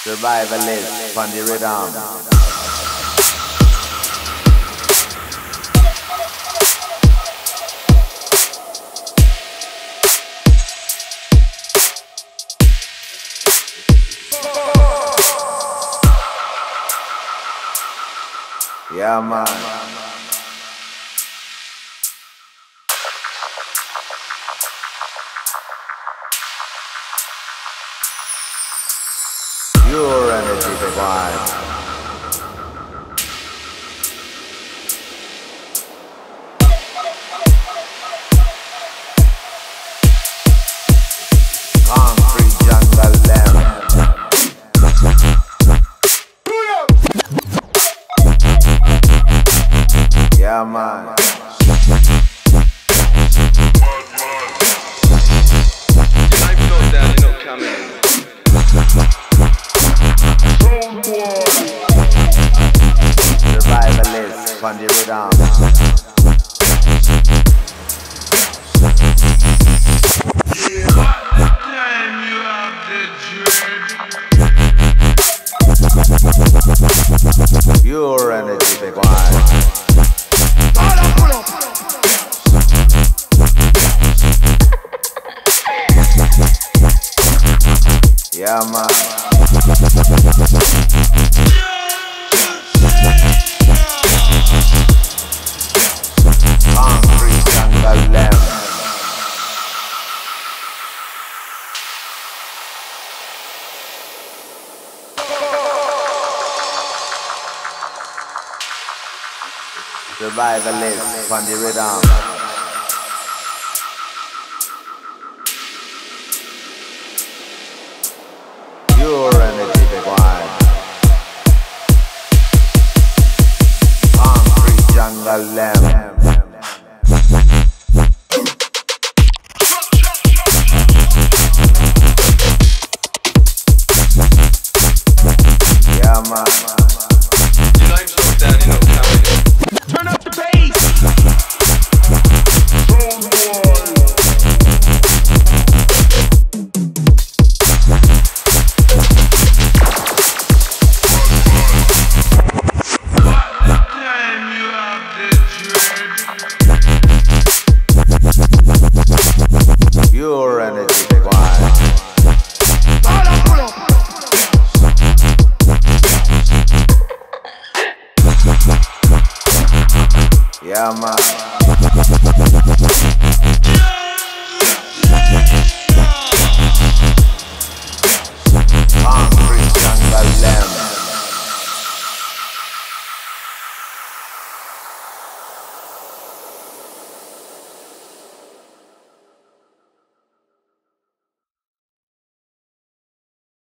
Survivalist on the rhythm. Yeah, man. Pure energy divine. Concrete jungle lamb. Yeah, man. Survivalist on the rhythm. Pure energy, big one. Yeah, man. Concrete jungle lamb. Survivalist on the rhythm. Pure energy, big one. Concrete jungle lamb. Yeah, man. Your name's not down, you're not coming. Turn up the bass. Pure energy, big one. Yeah, man.